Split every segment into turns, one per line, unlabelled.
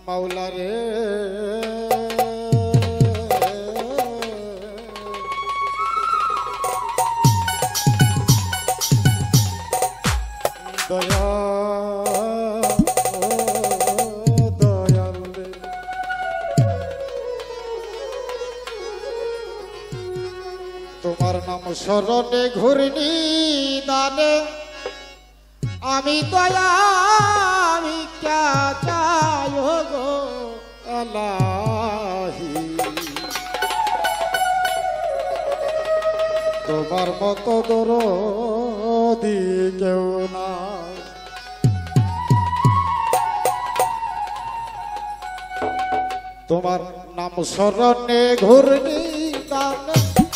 মাওলা রে দয়া দয়াল রে তোমার নাম স্মরণে ঘূর্ণি দানে আমি দয়া আমি ক্যা চাই গো আল্লাহি তোমার মতো দরদি কেউ না তোমার নাম স্মরণে ঘূর্ণি দানে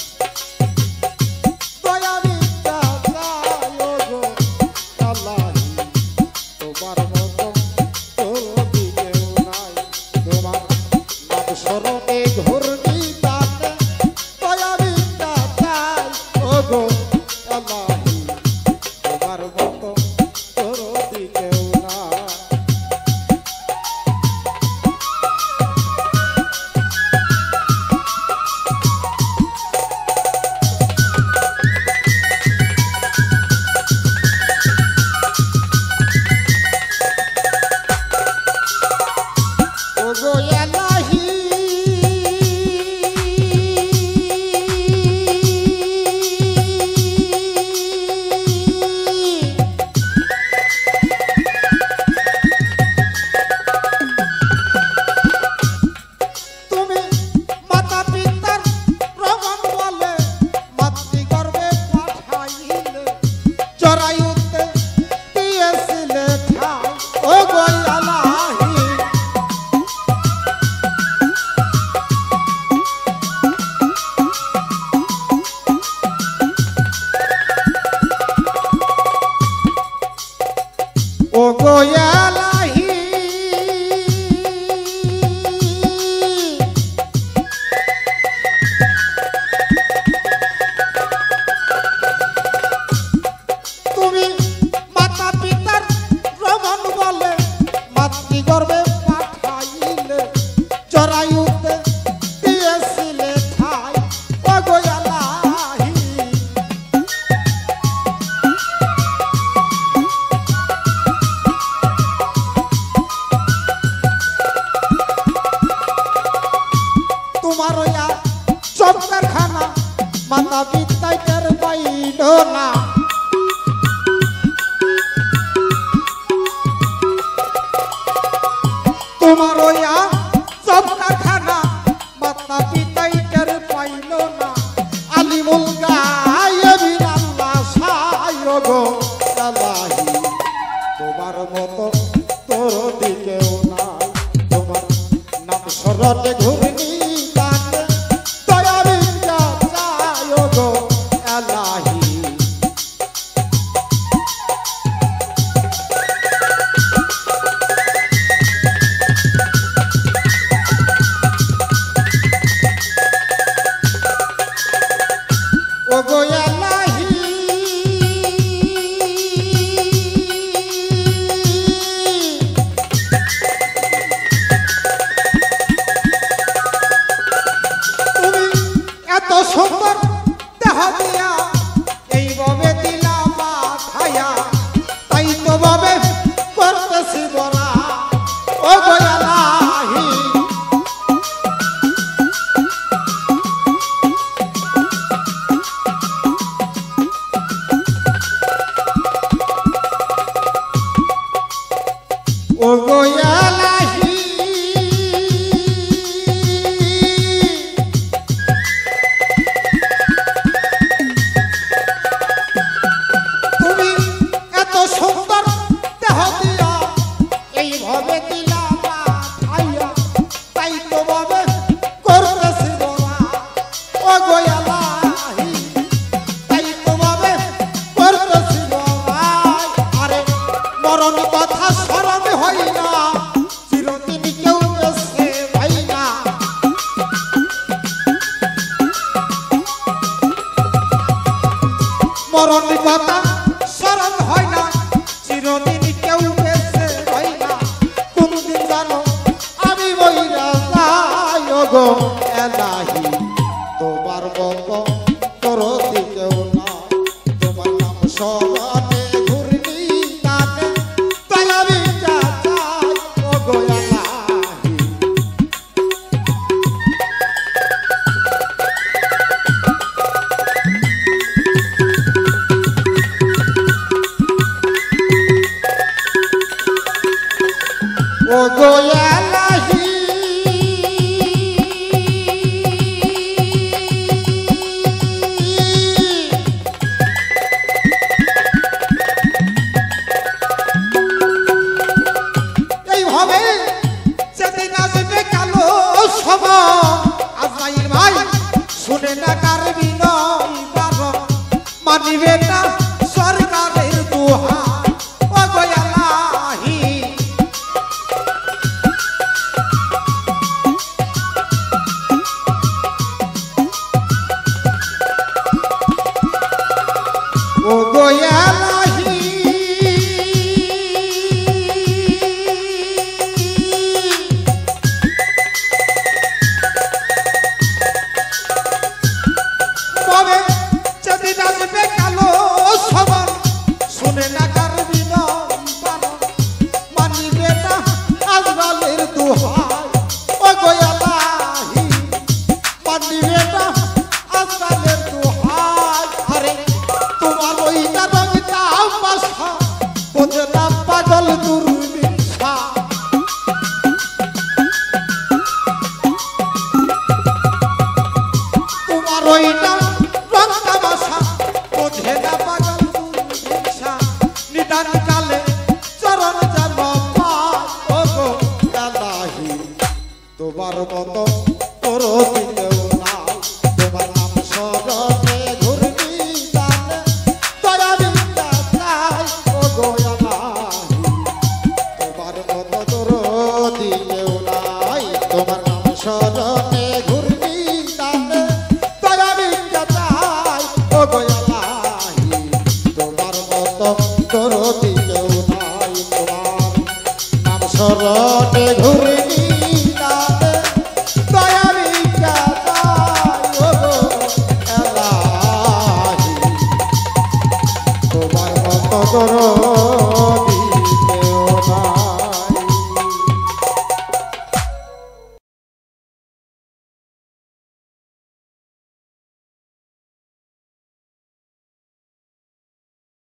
মাতা পিতাই টের পাইল না তোমার ওয়া সব কারখানা মাতা পিতাই টের পাইল না আলিমুল গায়েবিন আল্লাহ সায় গো আল্লাহি তোমার মতো তোর দিকেও না তোমার নাম স্মরণে ঘূর্ণি মরণ কথা স্মরণ হয় না চিরদিন কেউ বেঁচে হয় না কোনদিন জানো ও গো এলাহি এইভাবে যেদিন আসবে কালো সময় আজরাইল ভাই শুনে না কার বিনয় বারণ মানিবে না সরকারের দোহাই ও গো এলাহি ও গো এলাহি তবে যেদিন আসবে কালো সবার শুনে না কার বিনয় বারণ মানিবে না আজরাইলের দোহাই ও গো এলাহি মানিবে না আজরাইলের দোহাই আরে তোমার ওইটা রঙটা বাসা বোঝে না পাগল দুর্বিষা তোমার ওইটা রঙটা বাসা বোঝে না পাগল দুর্বিষা নিদান কালে চরণ যেন পায় ও গো এলাহি তোমার মতো তোর দিলেও নাই তোমার নাম স্মরণে ঘূর্ণি টানে দয়া বিদ্যা চাই ও গো এলাহি তোমার মতো তোর দিলেও নাই তোমার নাম স্মরণে ঘূর্ণি টানে দয়া বিদ্যা চাই ও গো এলাহি তোমার মতো তোর দিলেও নাই তোমার নাম স্মরণে ঘূর্ণি টানে দয়া বিদ্যা চাই ও গো এলাহি তোমার মতো তোর